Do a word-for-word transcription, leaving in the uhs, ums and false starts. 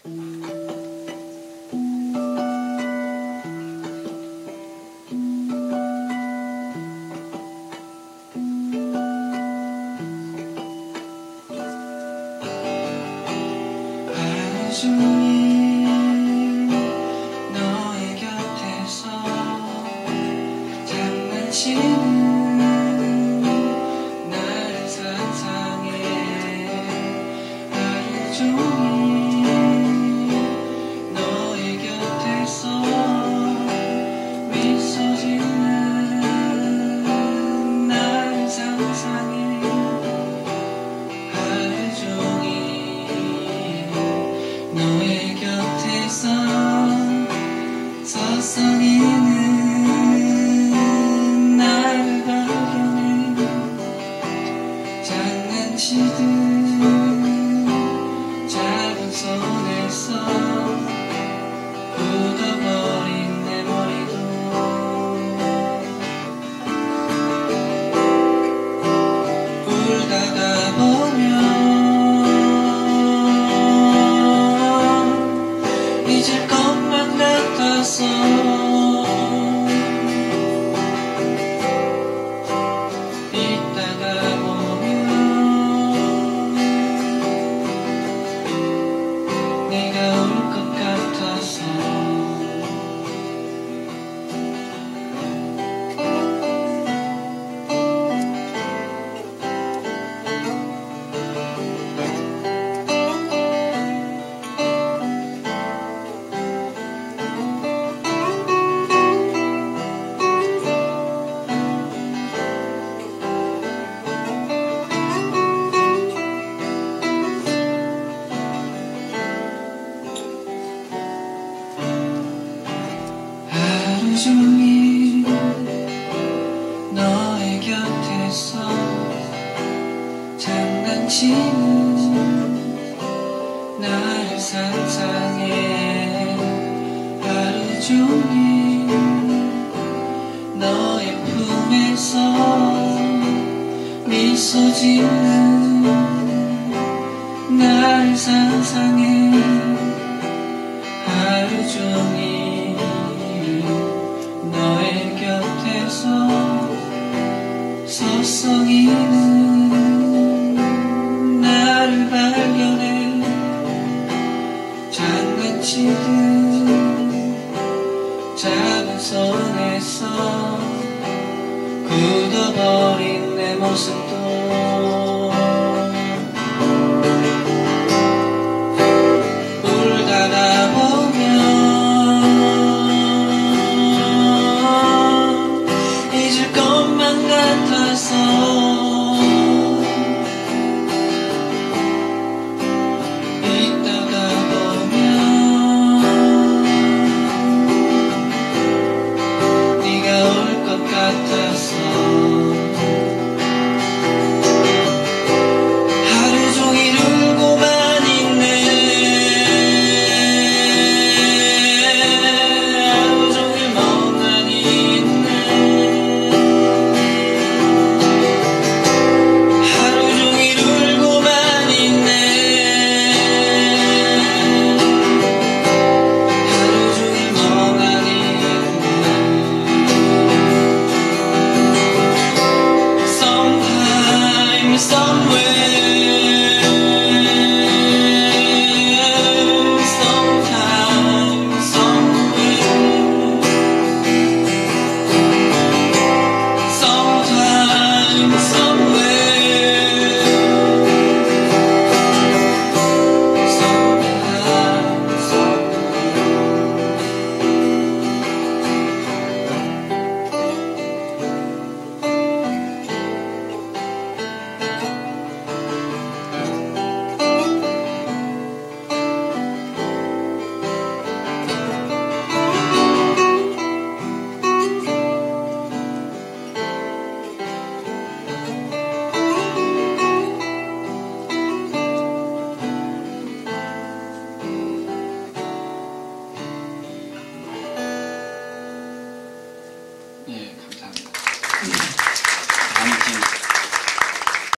종일 너의 곁에서 장난치는 나를 상상해. 하루 종일 너의 곁에서 미소 짓는 나를 상상해. 하루 종일 너의 곁에서 서성이는 나를 발견해. 장난치듯 작은 손에서 굳어버린 내 머리도 울다가 보면 잊을 것만 같아서 있다가 보면 네가 울 것 같아서 하루 종일 너의 곁에서 장난치는 나를 상상해. 하루 종일 너의 품에서 미소 짓는 나를 상상해. 하루 종일 너의 곁에서 서성이는 나를 발견해. 장난치듯 작은 손에서 굳어버린 내 모습